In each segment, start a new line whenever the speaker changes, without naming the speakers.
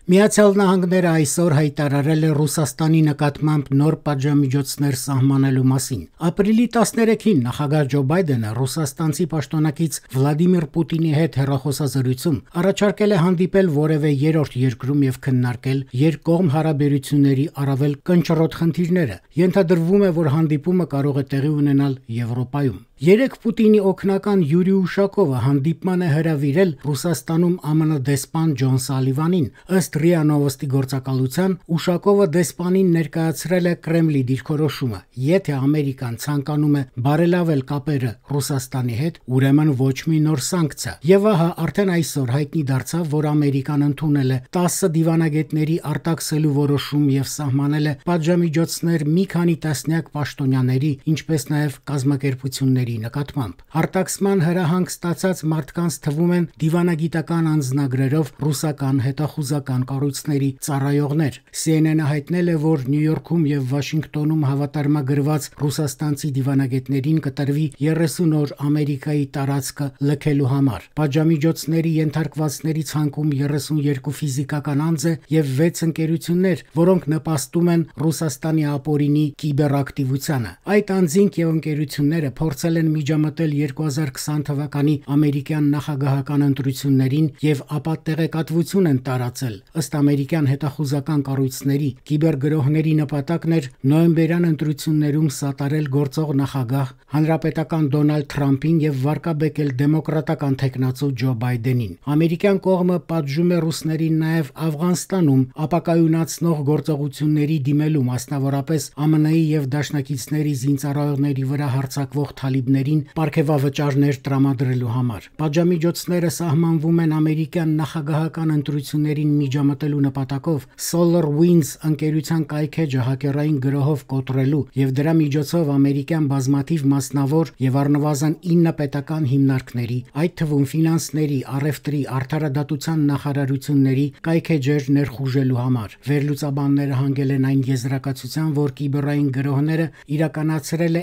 Միացյալ Նահանգները այսօր հայտարարել է Ռուսաստանի նկատմամբ նոր պատժամիջոցներ սահմանելու մասին։ Ապրիլի 13-ին նախագահ Ջո Բայդենը ռուսաստանցի պաշտոնակից Վլադիմիր Պուտինի հետ հեռախոսազրույցում առաջարկել է հանդիպել որևէ երրորդ երկրում եւ քննարկել երկկողմ հարաբերությունների առավել կնճռոտ խնդիրները։ Ենթադրվում է, որ հանդիպումը կարող է տեղի ունենալ Եվրոպայում։ Երեկ Պուտինի օգնական Յուրի Ուշակովը հանդիպման է հրավիրել Ռուսաստանում ԱՄՆ դեսպան Ջոն Սալիվանին։ Ըստ ՌԻԱ Նովոստի գործակալության Ուշակովը դեսպանին ներկայացրել է Կրեմլի դիրքորոշումը։ Եթե Ամերիկան ցանկանում է բարելավել կապերը Ռուսաստանի հետ, ուրեմն ոչ մի նոր սանկցիա։ Եվ ահա արդեն այսօր հայտնի դարձավ, որ Ամերիկան ընդունել է 10 դիվանագետների արտաքսելու որոշում եւ սահմանել է պատժամիջոցներ մի քանի տասնյակ պաշտոնյաների, ինչպես նաեւ կազմակերպությունների նկատմամբ։ Արտաքսման հրահանգ ստացած մարդկանց թվում են դիվանագիտական անձնագրերով ռուսական հետախուզական կառույցների ծառայողներ։ CNN-ը հայտնել է, որ Նյու Յորքում եւ Վաշինգտոնում հավատարմագրված ռուսաստանցի դիվանագետներին կտրվի 30 օր Ամերիկայի տարածքը լքելու համար։ Պատժամիջոցների ենթարկվածների ցանկում 32 ֆիզիկական անձ է եւ 6 ընկերություններ, որոնք նպաստում են Ռուսաստանի ապօրինի կիբերակտիվությանը։ Այդ անձինք եւ ընկերությունները փորձել են միջամտել 2020 թվականի ամերիկյան նախագահական ընտրություններին եւ ապա տեղեկատվություն են տարածել։ Ըստ ամերիկյան հետախուզական կառույցների, կիբերգրոհների նպատակն էր նոյեմբերյան ընտրություններում սատարել գործող նախագահ հանրապետական Դոնալդ Թրամփին եւ վարկաբեկել դեմոկրատական թեկնածու Ջո Բայդենին։ Ամերիկյան կողմը պատժում է ռուսներին նաեւ Աֆղանստանում ապակայունացնող գործողությունների դիմելու, մասնավորապես ԱՄՆ-ի եւ դաշնակիցների զինծառայողների վրա հարձակվող թալիբներին պարգևավճարներ տրամադրելու համար։ Պատժամիջոցները սահմանվում են ամերիկյան նախագահական ընտրություններին միջամտելու նպատակով Solar Winds ընկերության կայքեջը հակերային գրոհով կոտրելու եւ դրա միջոցով ամերիկյան բազմաթիվ մասնավոր եւ առնվազն 9 պետական հիմնարկների, այդ թվում ֆինանսների, առևտրի, արդարադատության նախարարությունների կայքեջեր ներխուժելու համար։ Վերլուծաբանները հանգել են այն եզրակացության, որ կիբերային գրոհները իրականացրել է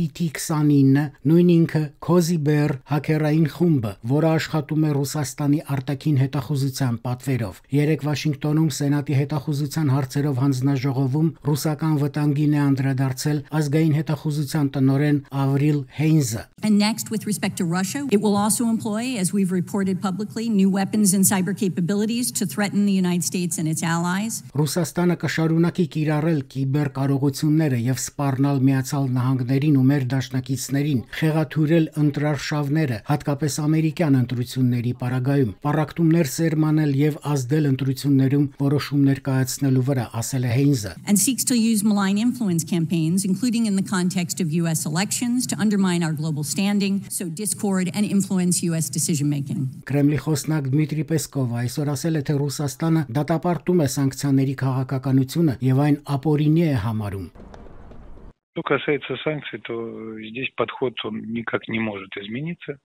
APT-29, նույն ինքը Cozy Bear հակերային խումբը, որը աշխատում է Ռուսաստանի արտաքին հետախուզության պատվերով։ Երեկ Վաշինգտոնում Սենատի հետախուզության հարցերով հանձնաժողովում ռուսական վտանգին է անդրադարձել ազգային հետախուզության տնօրեն Ավրիլ Հեյնզը։
And next, with respect to Russia, it will also employ, as we've reported publicly, new weapons and cyber capabilities to threaten the United States and its allies.
Ռուսաստանը կշարունակի կիրառել կիբեր կարողությունները եւ սպառնալ Միացյալ Նահանգներին ու մեր դաշնակիցներին, խեղաթյուրել ընտրարշավները, հատկապես ամերիկյան ընտրությունների պարագայում, պառակտումներ սերմանել եւ ազդել ընտրություններում որոշումներ կայացնելու վրա, ասել է Հեյնզը։
And seeks to use malign influence campaigns, including in the context of US elections, to undermine our global standing, sow discord and influence US decision making.
Կրեմլի խոսնակ Դմիտրի Պեսկովը այսօր ասել է, թե Ռուսաստանը դատապարտում է սանկցիաների քաղաքականությունը եւ այն ապօրինի է համարում։
Что касается санкций, то здесь подход он никак не может измениться.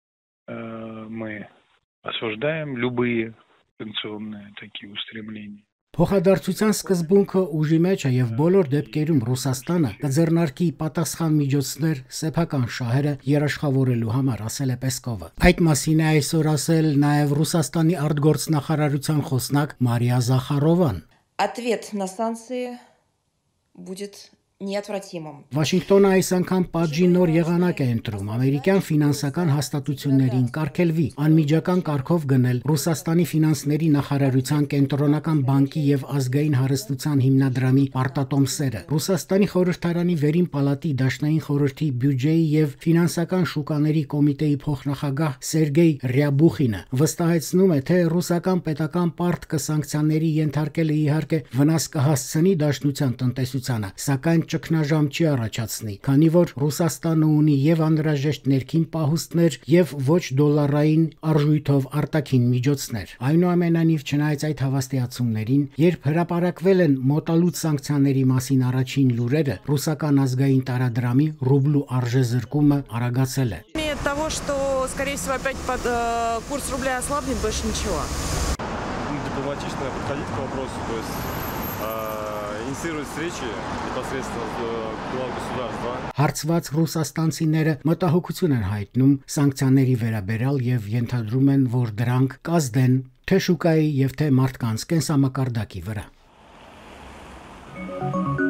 Мы осуждаем любые санкционные такие устремления.
Փոխադարձության սկզբունքը ուժի մեջ է եւ բոլոր դեպքերում Ռուսաստանը կձեռնարկի պատասխան միջոցներ սեփական շահերը երաշխավորելու համար, ասել է Պեսկովը։ Այդ մասին է այսօր ասել նաեւ Ռուսաստանի արտգործնախարարության խոսնակ Մարիա Զախարովան։
Ответ на санкции будет неотвратимым.
Վաշինգտոնը այս անգամ պատժի նոր եղանակ է ընտրում ամերիկյան ֆինանսական հաստատություններին կարգելվի անմիջական կարգով գնել Ռուսաստանի ֆինանսների նախարարության կենտրոնական բանկի եւ ազգային հարստության հիմնադրամի պարտատոմսերը։ Ռուսաստանի խորհրդարանի վերին պալատի դաշնային խորհրդի բյուջեի եւ ֆինանսական շուկաների կոմիտեի փոխնախագահ Սերգեյ Ռյաբուխինը վստահեցնում է, թե ռուսական պետական պարտքը սանկցիաների ենթարկելը իհարկե վնաս կհասցնի դաշնության տնտեսությանը, սակայն ճգնաժամ չի առաջացնի, քանի որ Ռուսաստանը ունի եւ անհրաժեշտ ներքին պահուստներ եւ ոչ դոլարային արժույթով արտաքին միջոցներ։ Այնուամենայնիվ, չնայած այդ հավաստիացումներին, երբ հրապարակվել են մոտալուտ սանկցիաների մասին առաջին լուրերը, ռուսական ազգային տարադրամի ռուբլու արժեզրկումը արագացել է։
От того, что, скорее всего, опять курс рубля ослабнет, больше ничего.
Дипломатично подходить к вопросу, то есть инициировать встречи непосредственно с главой государства.
Հարցված ռուսաստանցիները մտահոգություն են հայտնում սանկցիաների վերաբերյալ եւ ենթադրում են, որ դրանք կազդեն թե շուկայի եւ թե մարդկանց կենսամակարդակի վրա։